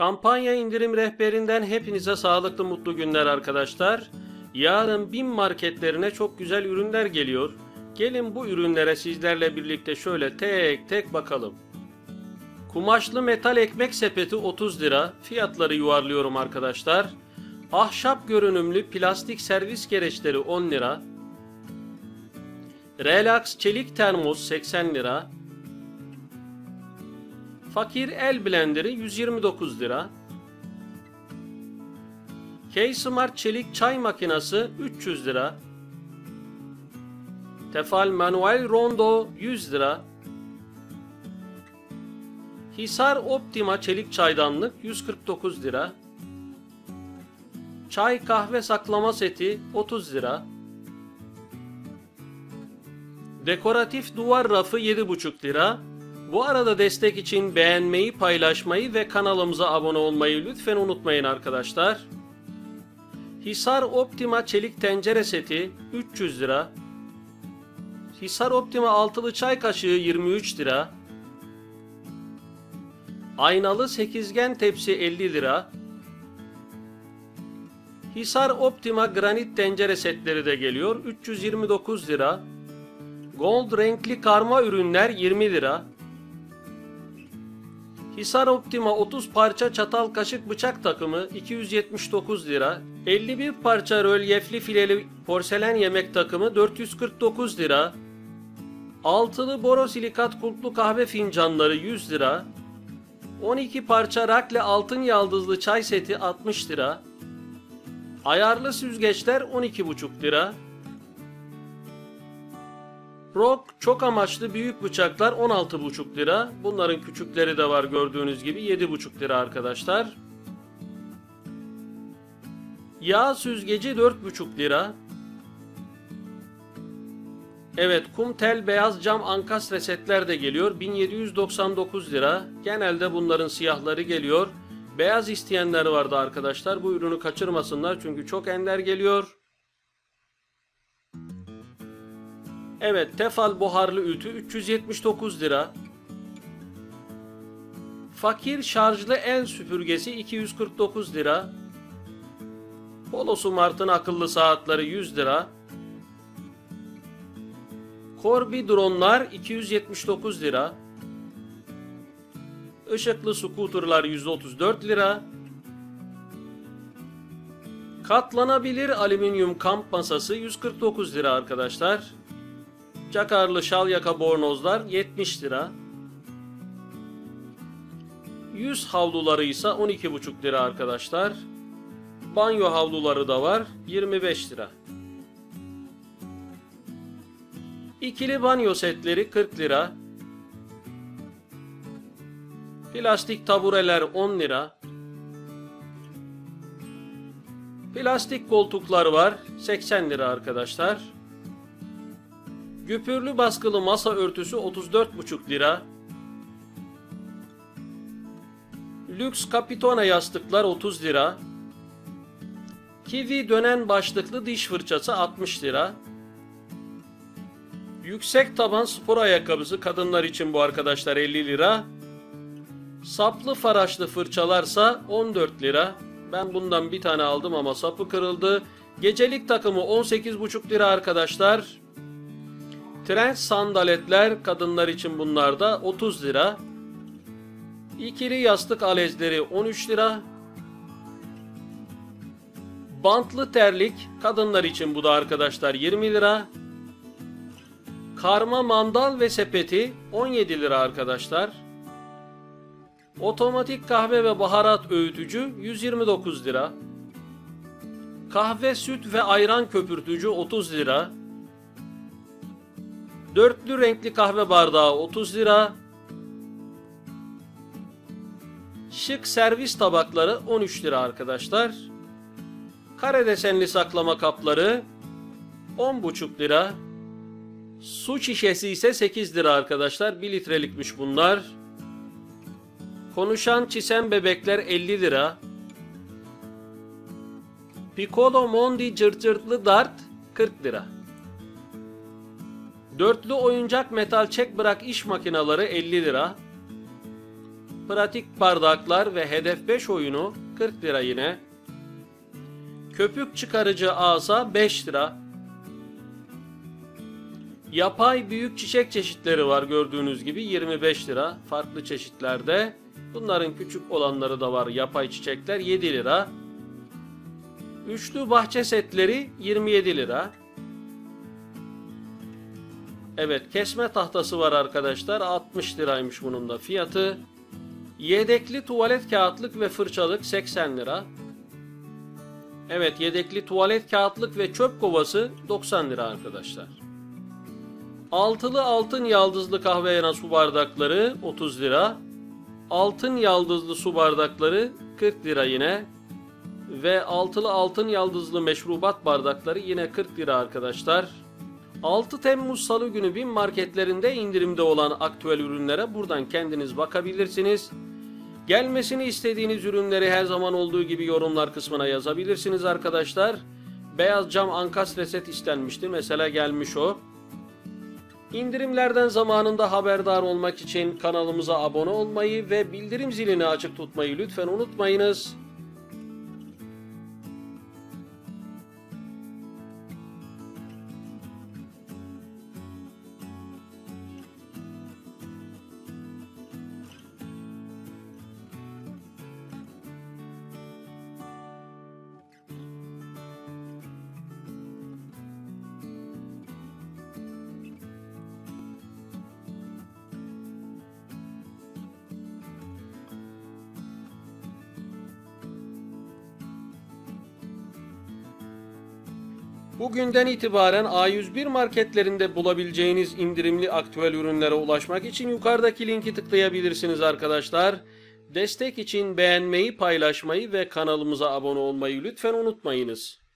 Kampanya indirim rehberinden hepinize sağlıklı mutlu günler arkadaşlar. Yarın BİM marketlerine çok güzel ürünler geliyor. Gelin bu ürünlere sizlerle birlikte şöyle tek tek bakalım. Kumaşlı metal ekmek sepeti 30 lira. Fiyatları yuvarlıyorum arkadaşlar. Ahşap görünümlü plastik servis gereçleri 10 lira. Relax çelik termos 80 lira. Fakir el blenderi 129 lira. K-Smart çelik çay makinesi 300 lira. Tefal manuel rondo 100 lira. Hisar Optima çelik çaydanlık 149 lira. Çay kahve saklama seti 30 lira. Dekoratif duvar rafı 7,5 lira. Bu arada destek için beğenmeyi, paylaşmayı ve kanalımıza abone olmayı lütfen unutmayın arkadaşlar. Hisar Optima çelik tencere seti 300 lira. Hisar Optima altılı çay kaşığı 23 lira. Aynalı sekizgen tepsi 50 lira. Hisar Optima granit tencere setleri de geliyor 329 lira. Gold renkli karma ürünler 20 lira. Hisar Optima 30 parça çatal kaşık bıçak takımı 279 lira. 51 parça rölyefli fileli porselen yemek takımı 449 lira. Altılı borosilikat kulplu kahve fincanları 100 lira. 12 parça rakle altın yaldızlı çay seti 60 lira. Ayarlı süzgeçler 12,5 lira. Rock çok amaçlı büyük bıçaklar 16,5 lira. Bunların küçükleri de var gördüğünüz gibi 7,5 lira arkadaşlar. Yağ süzgeci 4,5 lira. Evet, kum tel beyaz cam ankastre setler de geliyor 1799 lira. Genelde bunların siyahları geliyor. Beyaz isteyenler vardı arkadaşlar. Bu ürünü kaçırmasınlar çünkü çok ender geliyor. Evet, Tefal buharlı ütü 379 lira. Fakir şarjlı el süpürgesi 249 lira. Polo Smart'ın akıllı saatleri 100 lira. Corby dronlar 279 lira. Işıklı scooterlar 134 lira. Katlanabilir alüminyum kamp masası 149 lira arkadaşlar. Cakarlı şal yaka bornozlar 70 lira. Yüz havluları ise 12,5 lira arkadaşlar. Banyo havluları da var 25 lira. İkili banyo setleri 40 lira. Plastik tabureler 10 lira. Plastik koltuklar var 80 lira arkadaşlar. Güpürlü baskılı masa örtüsü 34,5 lira. Lüks kapitona yastıklar 30 lira. Kiwi dönen başlıklı diş fırçası 60 lira. Yüksek taban spor ayakkabısı kadınlar için bu arkadaşlar 50 lira. Saplı faraşlı fırçalarsa 14 lira. Ben bundan bir tane aldım ama sapı kırıldı. Gecelik takımı 18,5 lira arkadaşlar. Trend sandaletler kadınlar için bunlar da 30 lira. İkili yastık alezleri 13 lira. Bantlı terlik kadınlar için bu da arkadaşlar 20 lira. Karma mandal ve sepeti 17 lira arkadaşlar. Otomatik kahve ve baharat öğütücü 129 lira. Kahve, süt ve ayran köpürtücü 30 lira. Dörtlü renkli kahve bardağı 30 lira. Şık servis tabakları 13 lira arkadaşlar. Kare desenli saklama kapları 10,5 lira. Su şişesi ise 8 lira arkadaşlar. 1 litrelikmiş bunlar. Konuşan çisen bebekler 50 lira. Piccolo Mondi cırcırtlı dart 40 lira. Dörtlü oyuncak metal çek bırak iş makineleri 50 lira. pratik bardaklar ve hedef 5 oyunu 40 lira yine. Köpük çıkarıcı asa 5 lira. Yapay büyük çiçek çeşitleri var gördüğünüz gibi 25 lira farklı çeşitlerde. Bunların küçük olanları da var, yapay çiçekler 7 lira. Üçlü bahçe setleri 27 lira. Evet, kesme tahtası var arkadaşlar, 60 liraymış bunun da fiyatı. Yedekli tuvalet kağıtlık ve fırçalık 80 lira. Evet, yedekli tuvalet kağıtlık ve çöp kovası 90 lira arkadaşlar. Altılı altın yaldızlı kahverengi su bardakları 30 lira. Altın yaldızlı su bardakları 40 lira yine. Ve altılı altın yaldızlı meşrubat bardakları yine 40 lira arkadaşlar. 6 Temmuz Salı günü BİM marketlerinde indirimde olan aktüel ürünlere buradan kendiniz bakabilirsiniz. Gelmesini istediğiniz ürünleri her zaman olduğu gibi yorumlar kısmına yazabilirsiniz arkadaşlar. Beyaz cam ankastre set istenmişti. Mesela gelmiş o. İndirimlerden zamanında haberdar olmak için kanalımıza abone olmayı ve bildirim zilini açık tutmayı lütfen unutmayınız. Bugünden itibaren A101 marketlerinde bulabileceğiniz indirimli aktüel ürünlere ulaşmak için yukarıdaki linki tıklayabilirsiniz arkadaşlar. Destek için beğenmeyi, paylaşmayı ve kanalımıza abone olmayı lütfen unutmayınız.